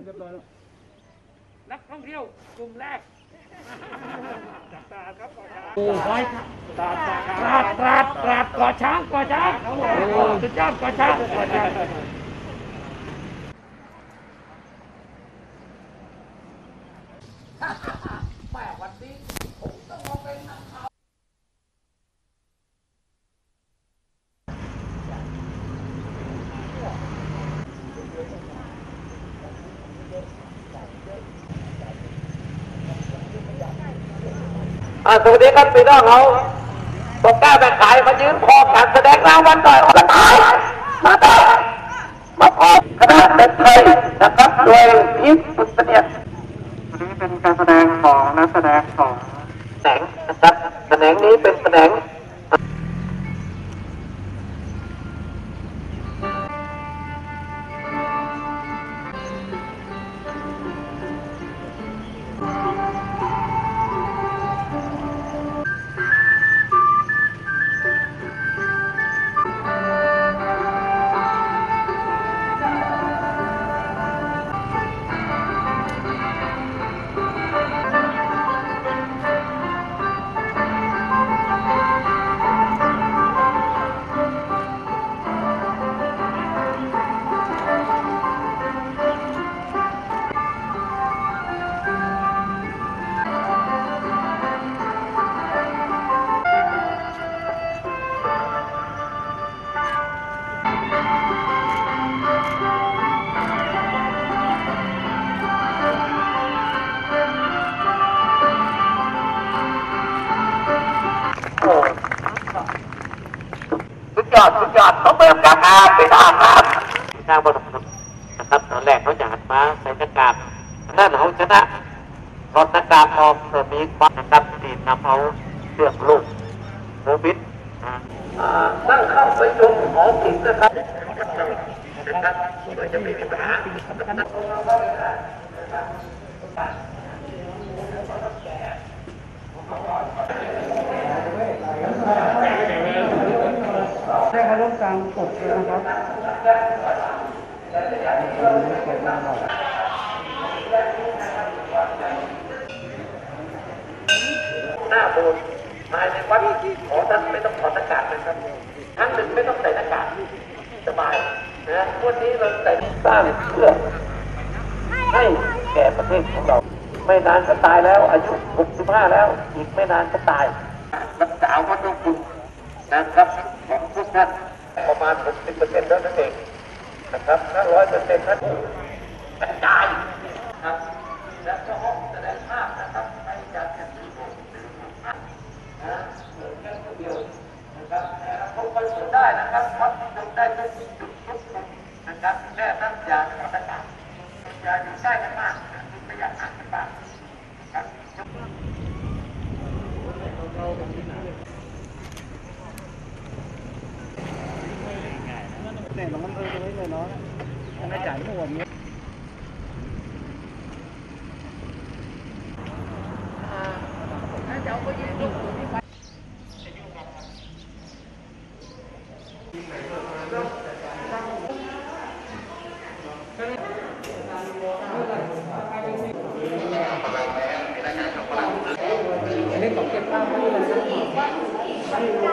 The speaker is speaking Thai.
นักท่องเที่ยวกลุ่มแรกตราดครับก่อช้างตราดก่อช้างสุดยอดก่อช้างแม่วันนี้ผมต้องมาเป็นนักข่าวสวัสดีครับพี่น้องเขาบอกกล้าแบ่งขายมายืนคอการแสดงรางวัลหน่อยมาตายมาพบคณะเด็กไทยนะครับโดยพิษสุเสนียดนี้เป็นการแสดงของนักแสดงของแสงนะครับแสดงนี้เป็นแสดงสุดยอดเขาเบิ่มราคาไปทางครับทางบนนะครับตอนแรกเขาจะหันมาใส่หน้ากากนั่นเขาชนะถอดหน้ากากออกเพื่อมีความนะครับที่นำเอาเรื่องโรคโควิดนั่งเข้าไปชมหอศิลป์นะครับเพื่อจะไม่มีปัญหาให้เขาลดการกดนะครับหน้าโบสถ์ภายในวัดขอท่านไม่ต้องถอดหน้ากากเลยครับทั้งหนึ่งไม่ต้องใส่หน้ากากสบายนะวันนี้เราใส่สร้างเพื่อให้แก่ประเทศของเราไม่นานก็ตายแล้วอายุ65แล้วอีกไม่นานก็ตายรักษาวัตถุคุณนะครับของทุกท่านประมาณ 60% เท่านั้นเองนะครับถ้า 100% ท่านกระจายครับและก็ห้องแสดงภาพนะครับในการแข่งขันโบสถ์นะเหมือนกันคนเดียวนะครับทุกคนสวดได้นะครับวัดสวดได้ทุกจุดทุกมุมนะครับแค่ตั้งยาในวัดต่างๆอย่าอยู่ใกล้กันมากระยะห่างกันบ้างครับเนี่ยเรามันเลยเนาะไม่จ่ายไม่หมดเงี้ยอันนี้ของเก็บภาพไม่ได้เลย